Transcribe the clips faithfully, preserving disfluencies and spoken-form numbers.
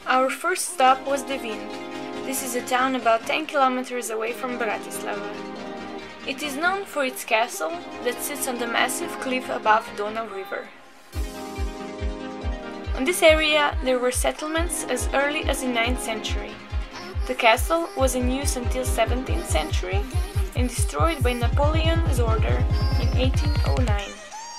Our first stop was Devín. This is a town about ten kilometers away from Bratislava. It is known for its castle that sits on the massive cliff above Donau River. On this area there were settlements as early as the ninth century. The castle was in use until seventeenth century and destroyed by Napoleon's order in eighteen oh nine.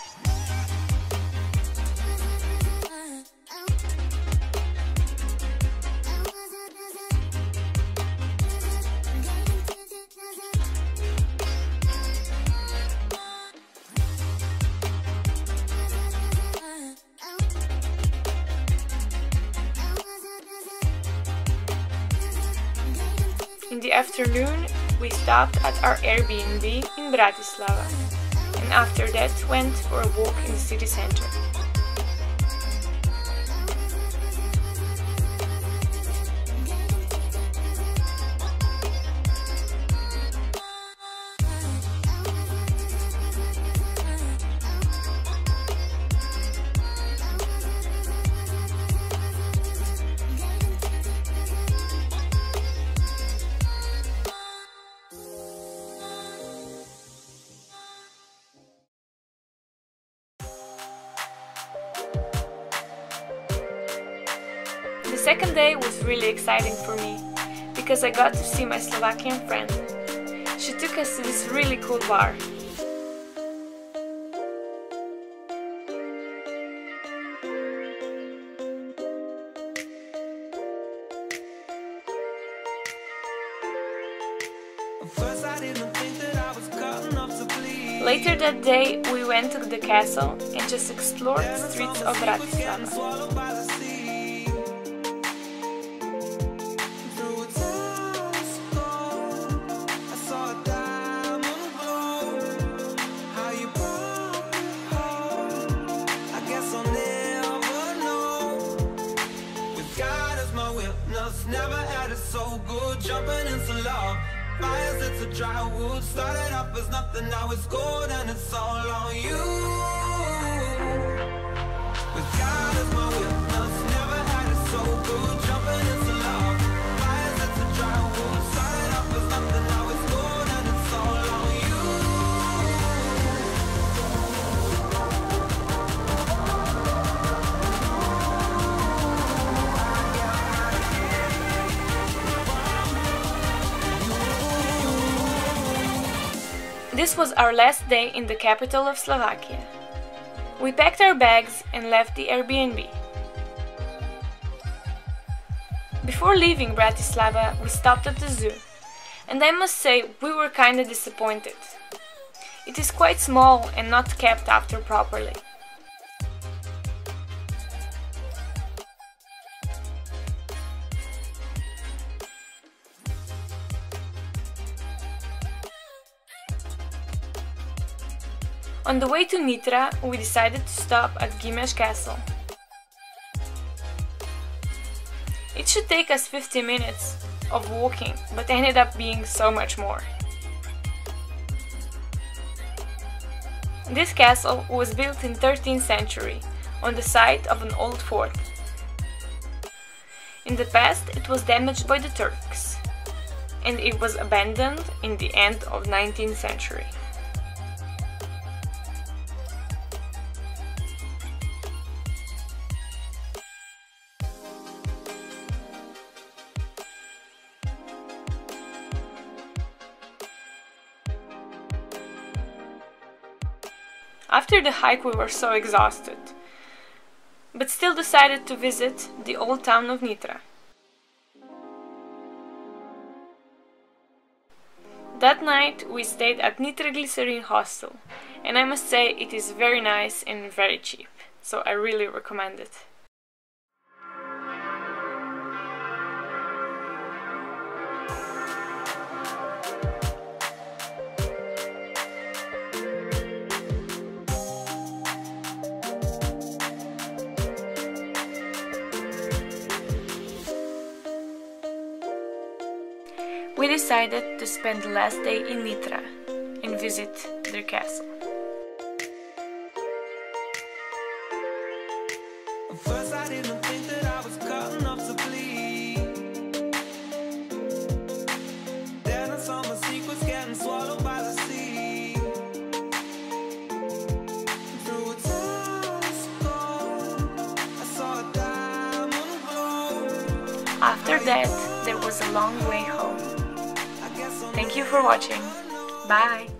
In the afternoon, we stopped at our Airbnb in Bratislava, and after that went for a walk in the city center. The second day was really exciting for me, because I got to see my Slovakian friend. She took us to this really cool bar. Later that day we went to the castle and just explored the streets of Bratislava. Never had it so good, jumping into love. Fires, it's a dry wood. Started up as nothing, now it's gold, and it's all on you. With God as my witness, never had it so good, jumping into love. Fires, it's a dry wood. Started up as nothing, now it's gold, and it's all on you. This was our last day in the capital of Slovakia. We packed our bags and left the Airbnb. Before leaving Bratislava, we stopped at the zoo, and I must say we were kinda disappointed. It is quite small and not kept after properly. On the way to Nitra, we decided to stop at Gimes Castle. It should take us fifty minutes of walking, but ended up being so much more. This castle was built in thirteenth century, on the site of an old fort. In the past it was damaged by the Turks, and it was abandoned in the end of nineteenth century. After the hike we were so exhausted, but still decided to visit the old town of Nitra. That night we stayed at Nitroglycerin Hostel, and I must say it is very nice and very cheap, so I really recommend it. We decided to spend the last day in Nitra and visit their castle. First I didn't think that I was cut enough to bleed. After that, there was a long way home. Thank you for watching. Bye!